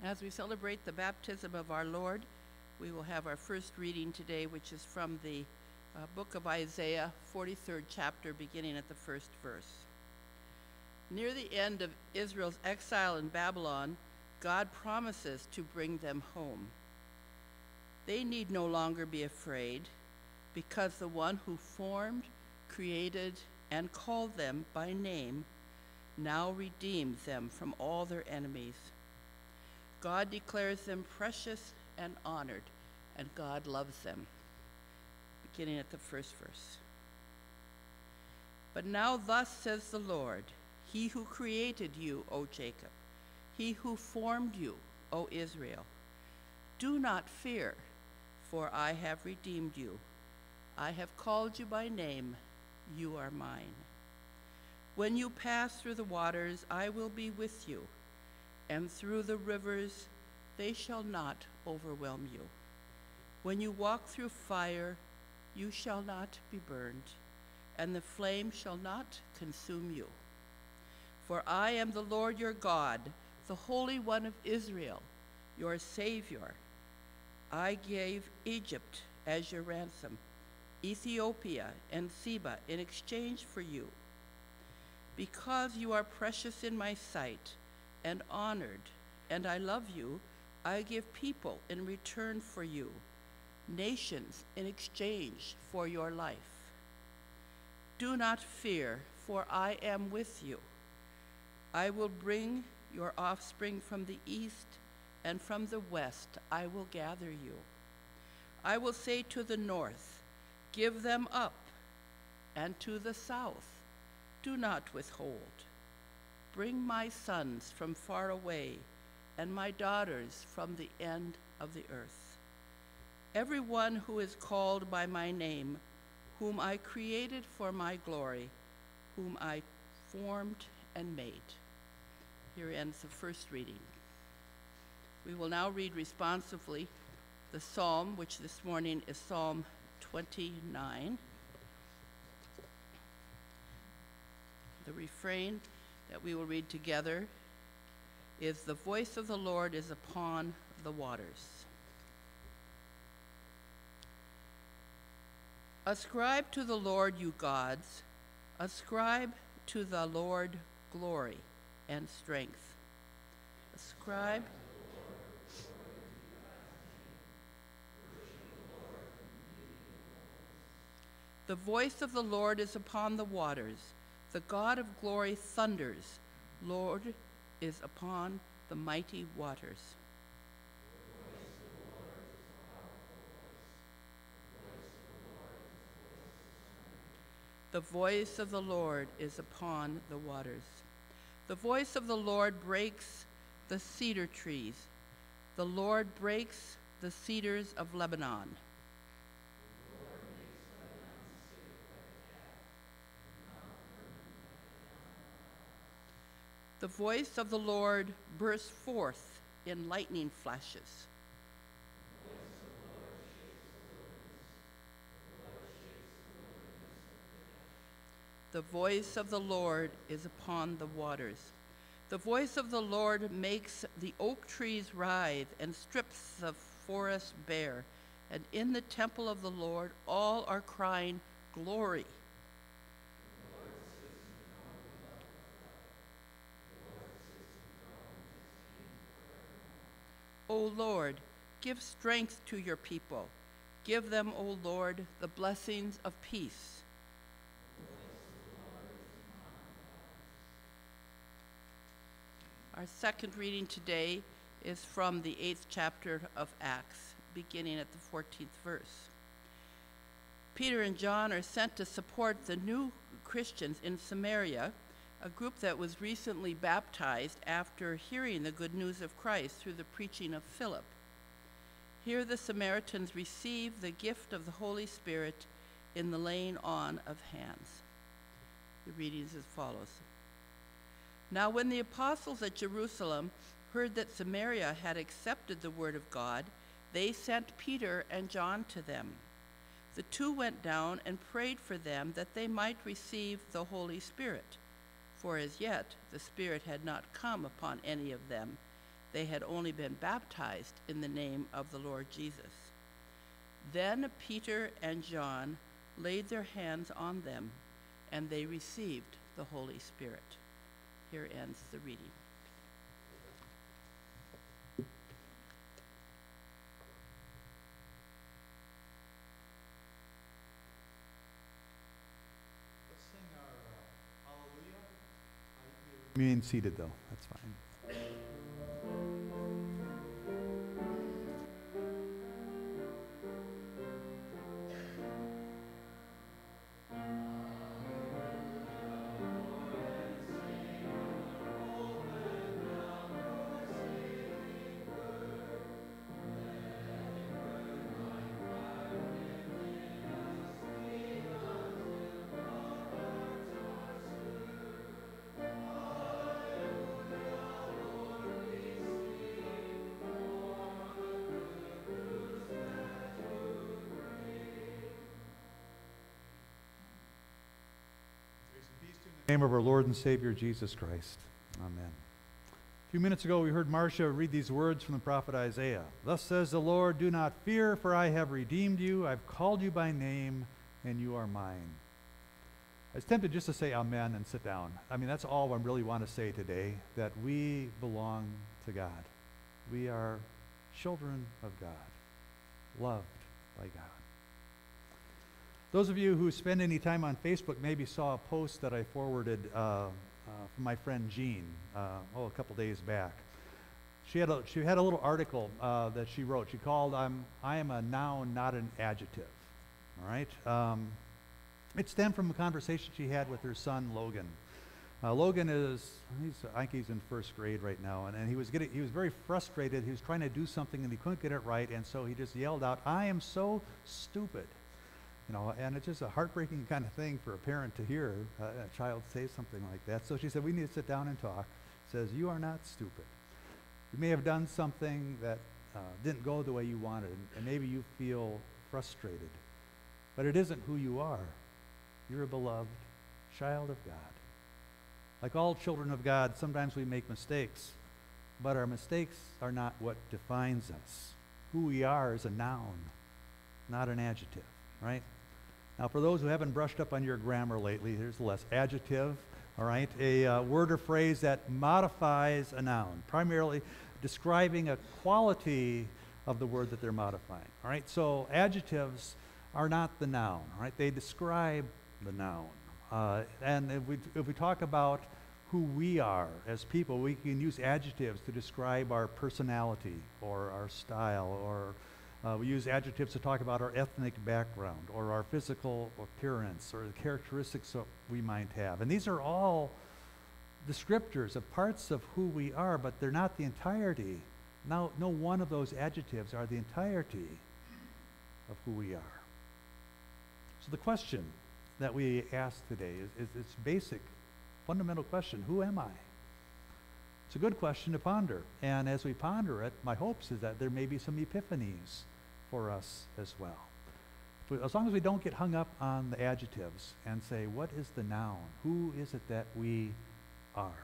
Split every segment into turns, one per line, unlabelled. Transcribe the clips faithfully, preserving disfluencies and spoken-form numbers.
As we celebrate the baptism of our Lord, we will have our first reading today, which is from the uh, book of Isaiah, forty-third chapter, beginning at the first verse. Near the end of Israel's exile in Babylon, God promises to bring them home. They need no longer be afraid, because the one who formed, created, and called them by name now redeems them from all their enemies. God declares them precious and honored, and God loves them. Beginning at the first verse. But now thus says the Lord, He who created you, O Jacob, He who formed you, O Israel, do not fear, for I have redeemed you. I have called you by name, you are mine. When you pass through the waters, I will be with you, and through the rivers, they shall not overwhelm you. When you walk through fire, you shall not be burned, and the flame shall not consume you. For I am the Lord your God, the Holy One of Israel, your Savior. I gave Egypt as your ransom, Ethiopia and Seba in exchange for you. Because you are precious in my sight and honored, and I love you, I give people in return for you, nations in exchange for your life. Do not fear, for I am with you. I will bring your offspring from the east, and from the west I will gather you. I will say to the north, give them up, and to the south, do not withhold. Bring my sons from far away, and my daughters from the end of the earth. Everyone who is called by my name, whom I created for my glory, whom I formed and made. Here ends the first reading. We will now read responsively the psalm, which this morning is Psalm twenty-nine. The refrain that we will read together is, "The voice of the Lord is upon the waters." Ascribe to the Lord, you gods. Ascribe to the Lord glory and strength. Ascribe. The voice of the Lord is upon the waters. The God of glory thunders. Lord is upon the mighty waters. The voice of the Lord is upon the waters. The voice of the Lord breaks the cedar trees. The Lord breaks the cedars of Lebanon. The voice of the Lord bursts forth in lightning flashes. The voice of the Lord is upon the waters. The voice of the Lord makes the oak trees writhe and strips the forest bare. And in the temple of the Lord, all are crying, glory. O Lord, give strength to your people. Give them, O Lord, the blessings of peace. Our second reading today is from the eighth chapter of Acts, beginning at the fourteenth verse. Peter and John are sent to support the new Christians in Samaria, a group that was recently baptized after hearing the good news of Christ through the preaching of Philip. Here the Samaritans receive the gift of the Holy Spirit in the laying on of hands. The reading is as follows. Now when the apostles at Jerusalem heard that Samaria had accepted the word of God, they sent Peter and John to them. The two went down and prayed for them that they might receive the Holy Spirit, for as yet the Spirit had not come upon any of them, They had only been baptized in the name of the Lord Jesus. Then Peter and John laid their hands on them, and they received the Holy Spirit. Here ends the reading.
Let's sing our uh, Hallelujah. Uh, you remain seated, though. That's fine. In the name of our Lord and Savior, Jesus Christ. Amen. A few minutes ago, we heard Marcia read these words from the prophet Isaiah. Thus says the Lord, do not fear, for I have redeemed you. I've called you by name, and you are mine. I was tempted just to say amen and sit down. I mean, that's all I really want to say today, that we belong to God. We are children of God, loved by God. Those of you who spend any time on Facebook maybe saw a post that I forwarded uh, uh, from my friend Jean, uh, oh, a couple days back. She had a, she had a little article uh, that she wrote. She called, I'm, I am a noun, not an adjective. All right? Um, it stemmed from a conversation she had with her son, Logan. Uh, Logan is, he's, I think he's in first grade right now, and, and he was getting, he was very frustrated. He was trying to do something, and he couldn't get it right, and so he just yelled out, I am so stupid. You know, and it's just a heartbreaking kind of thing for a parent to hear uh, a child say something like that. So she said, we need to sit down and talk. Says, you are not stupid. You may have done something that uh, didn't go the way you wanted, and maybe you feel frustrated. But it isn't who you are. You're a beloved child of God. Like all children of God, sometimes we make mistakes, but our mistakes are not what defines us. Who we are is a noun, not an adjective, right? Now, for those who haven't brushed up on your grammar lately, here's the less adjective, all right? A uh, word or phrase that modifies a noun, primarily describing a quality of the word that they're modifying, all right? So adjectives are not the noun, all right? They describe the noun. Uh, and if we, if we talk about who we are as people, we can use adjectives to describe our personality or our style, or Uh, we use adjectives to talk about our ethnic background or our physical appearance or the characteristics that we might have. And these are all descriptors of parts of who we are, but they're not the entirety. No, no one of those adjectives are the entirety of who we are. So the question that we ask today is, is this basic, fundamental question: who am I? It's a good question to ponder. And as we ponder it, my hopes is that there may be some epiphanies for us as well. But as long as we don't get hung up on the adjectives and say, what is the noun? Who is it that we are?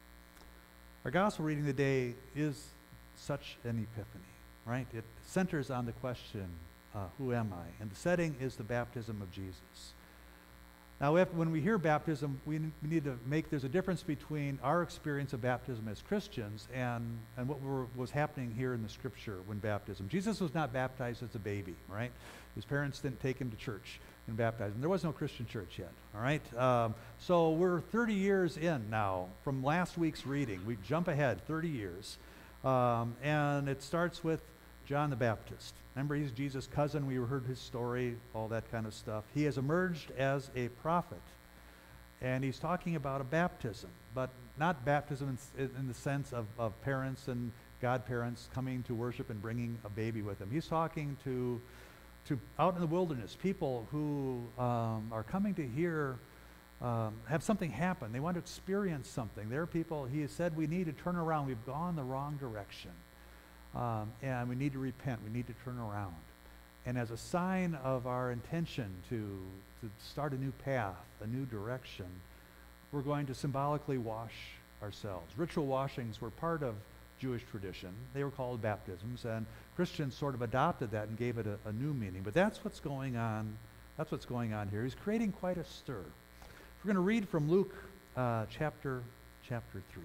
Our gospel reading today is such an epiphany, right? It centers on the question, uh, who am I? And the setting is the baptism of Jesus. Now, if, when we hear baptism, we, n- we need to make, there's a difference between our experience of baptism as Christians and, and what were, was happening here in the scripture when baptism. Jesus was not baptized as a baby, right? His parents didn't take him to church and baptize him. There was no Christian church yet, all right? Um, so we're thirty years in now from last week's reading. We jump ahead thirty years. Um, and it starts with John the Baptist. Remember, he's Jesus' cousin. We heard his story, all that kind of stuff. He has emerged as a prophet, and he's talking about a baptism, but not baptism in, in the sense of, of parents and godparents coming to worship and bringing a baby with them. He's talking to, to out in the wilderness, people who um, are coming to hear, um, have something happen. They want to experience something. There are people, he has said, we need to turn around. We've gone the wrong direction. Um, and we need to repent. We need to turn around. And as a sign of our intention to, to start a new path, a new direction, we're going to symbolically wash ourselves. Ritual washings were part of Jewish tradition. They were called baptisms, and Christians sort of adopted that and gave it a, a new meaning. But that's what's going on. That's what's going on here. He's creating quite a stir. We're going to read from Luke uh, chapter chapter three.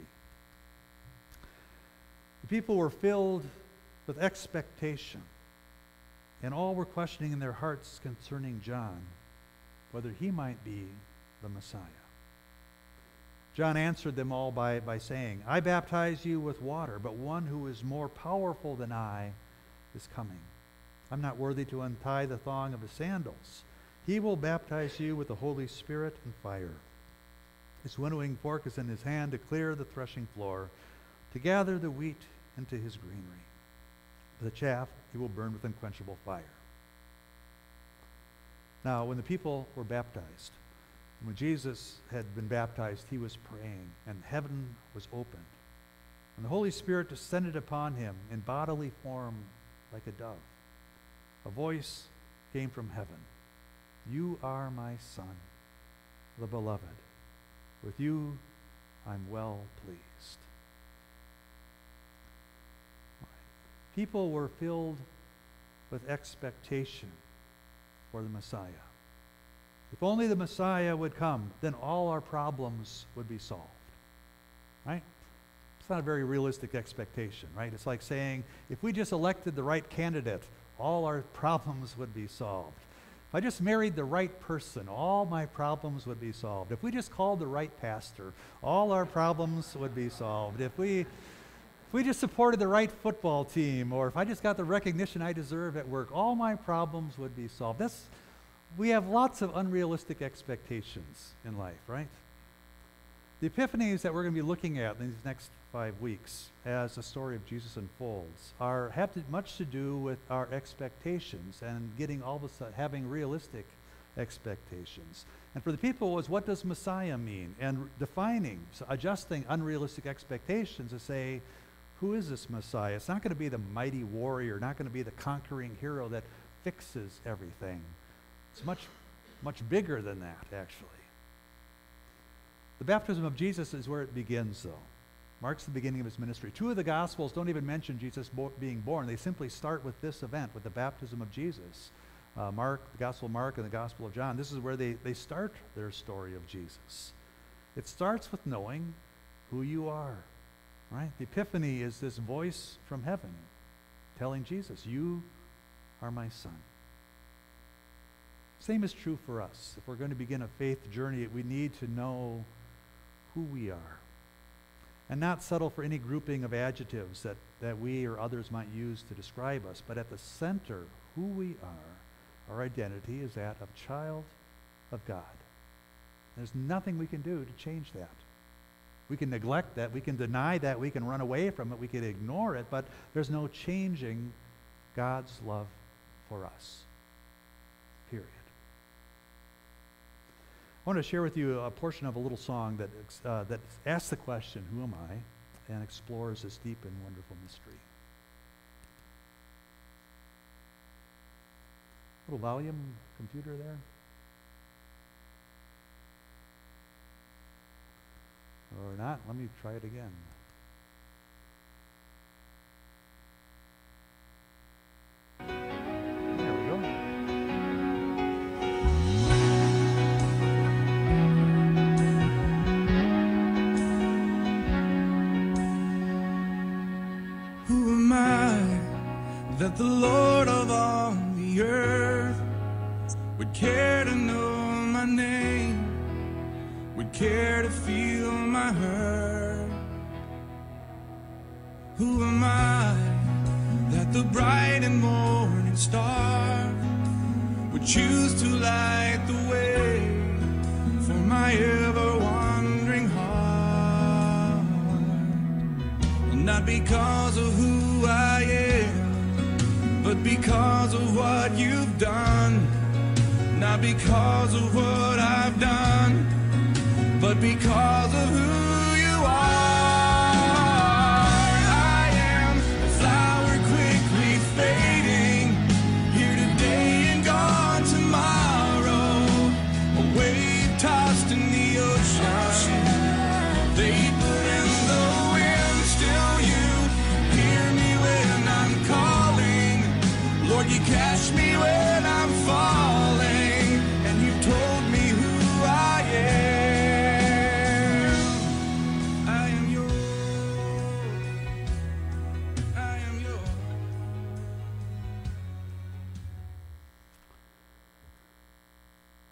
The people were filled with expectation, and all were questioning in their hearts concerning John, whether he might be the Messiah. John answered them all by, by saying, I baptize you with water, but one who is more powerful than I is coming. I'm not worthy to untie the thong of his sandals. He will baptize you with the Holy Spirit and fire. His winnowing fork is in his hand to clear the threshing floor, to gather the wheat into his granary. The chaff he will burn with unquenchable fire. Now, when the people were baptized, when Jesus had been baptized, he was praying, and heaven was opened. And the Holy Spirit descended upon him in bodily form like a dove. A voice came from heaven. You are my Son, the Beloved. With you I'm well pleased. People were filled with expectation for the Messiah. If only the Messiah would come, then all our problems would be solved. Right? It's not a very realistic expectation, right? It's like saying, if we just elected the right candidate, all our problems would be solved. If I just married the right person, all my problems would be solved. If we just called the right pastor, all our problems would be solved. If we, if we just supported the right football team, or if I just got the recognition I deserve at work, all my problems would be solved. That's, we have lots of unrealistic expectations in life, right? The epiphanies that we're going to be looking at in these next five weeks as the story of Jesus unfolds are have to, much to do with our expectations and getting all of a sudden having realistic expectations. And for the people was, what does Messiah mean? And defining, so adjusting unrealistic expectations to say, who is this Messiah? It's not going to be the mighty warrior, not going to be the conquering hero that fixes everything. It's much, much bigger than that, actually. The baptism of Jesus is where it begins, though. Marks the beginning of his ministry. Two of the Gospels don't even mention Jesus bo- being born. They simply start with this event, with the baptism of Jesus. Uh, Mark, the Gospel of Mark, and the Gospel of John. This is where they, they start their story of Jesus. It starts with knowing who you are, right? The Epiphany is this voice from heaven telling Jesus, you are my Son. Same is true for us. If we're going to begin a faith journey, we need to know who we are and not settle for any grouping of adjectives that, that we or others might use to describe us. But at the center, who we are, our identity is that of child of God. There's nothing we can do to change that. We can neglect that, we can deny that, we can run away from it, we can ignore it, but there's no changing God's love for us. Period. I want to share with you a portion of a little song that, uh, that asks the question, who am I? And explores this deep and wonderful mystery. Little volume computer there. Or not, let me try it again. There we go.
Who am I that the Lord of all the earth would care to know my name, would care to feel my hurt? Who am I that the bright and morning star would choose to light the way for my ever-wandering heart? Not because of who I am, but because of what you've done. Not because of what I've done, but because of who you are. I am a flower quickly fading, here today and gone tomorrow, a wave tossed in the ocean, vapor in the wind, still you,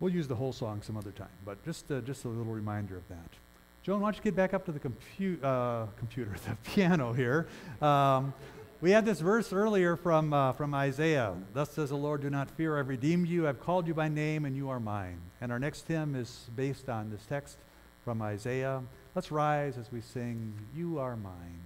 We'll use the whole song some other time, but just, uh, just a little reminder of that. Joan, why don't you get back up to the compu- uh, computer, the piano here. Um, we had this verse earlier from, uh, from Isaiah. Thus says the Lord, do not fear, I've redeemed you, I've called you by name, and you are mine. And our next hymn is based on this text from Isaiah. Let's rise as we sing, You Are Mine.